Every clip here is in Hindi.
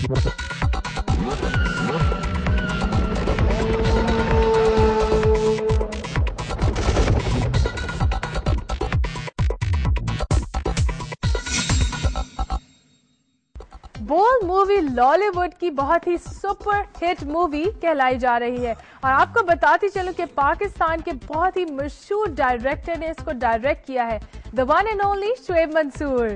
बोल मूवी लॉलीवुड की बहुत ही सुपर हिट मूवी कहलाई जा रही है और आपको बताती चलूं कि पाकिस्तान के बहुत ही मशहूर डायरेक्टर ने इसको डायरेक्ट किया है, the one and only Shoaib Mansoor.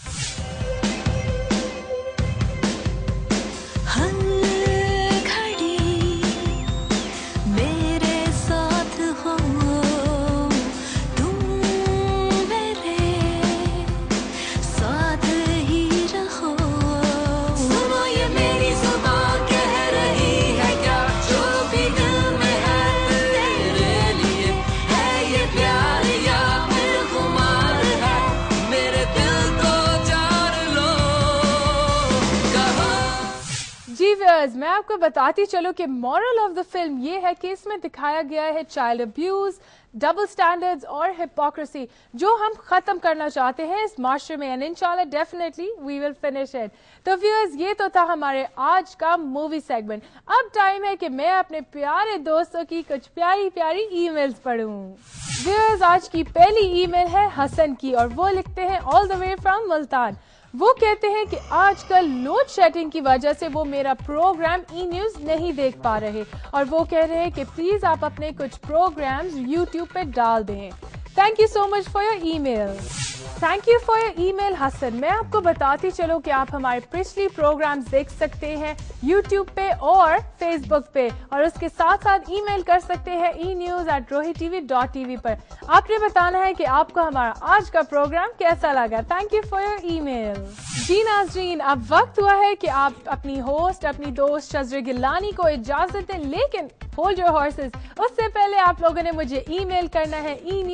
मैं आपको बताती चलूं कि मॉरल ऑफ द फिल्म ये है कि इसमें दिखाया गया है चाइल्ड अब्यूज, डबल स्टैंडर्ड्स और हिपोक्रेसी जो हम खत्म करना चाहते हैं इस माशरे में, एंड इंशाल्लाह definitely we will finish it. तो व्यूअर्स, ये तो था हमारे आज का मूवी सेगमेंट। अब टाइम है कि मैं अपने प्यारे दोस्तों की कुछ प्यारी प्यारी ईमेल्स पढ़ूं। व्यूअर्स, आज की पहली ईमेल है हसन की और वो लिखते हैं all the way from Multan. वो कहते हैं कि आजकल लोड शेडिंग की वजह से वो मेरा प्रोग्राम ई न्यूज नहीं देख पा रहे और वो कह रहे हैं कि प्लीज आप अपने कुछ प्रोग्राम्स यूट्यूब पे डाल दें। Thank you so much for your email. Thank you for your email Hasan. मैं आपको बताती चलूं कि आप हमारे पिछली प्रोग्राम्स देख सकते हैं यूट्यूब पे और फेसबुक पे और उसके साथ साथ ईमेल कर सकते हैं enews@rohitv.tv पर। आपने बताना है कि आपको हमारा आज का प्रोग्राम कैसा लगा। Thank you for your email. जी नाज़रीन, अब वक्त हुआ है कि आप अपनी होस्ट, अपनी दोस्त शज़रे गिलानी को इजाजत दें, लेकिन होल्ड योर हॉर्सेस, उससे पहले आप लोगों ने मुझे ईमेल करना है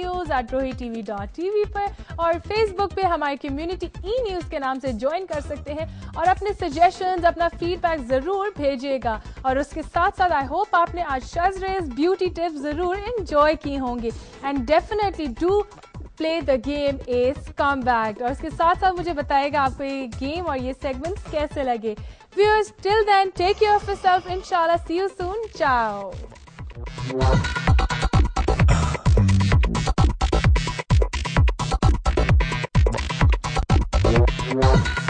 enews@rohitv.tv पर और फेसबुक पे हमारी कम्युनिटी ई न्यूज के नाम से ज्वाइन कर सकते हैं और अपने सजेशंस, अपना फीडबैक जरूर भेजिएगा। और उसके साथ साथ आई होप आपने आज शज़रेज़ ब्यूटी टिप्स जरूर एंजॉय की होंगी and definitely do play the game as comeback. और उसके साथ साथ मुझे बताएगा आपको ये गेम और ये सेगमेंट्स कैसे लगे। Viewers, till then take care of yourself, इंशाल्लाह सी यू सून, चाओ।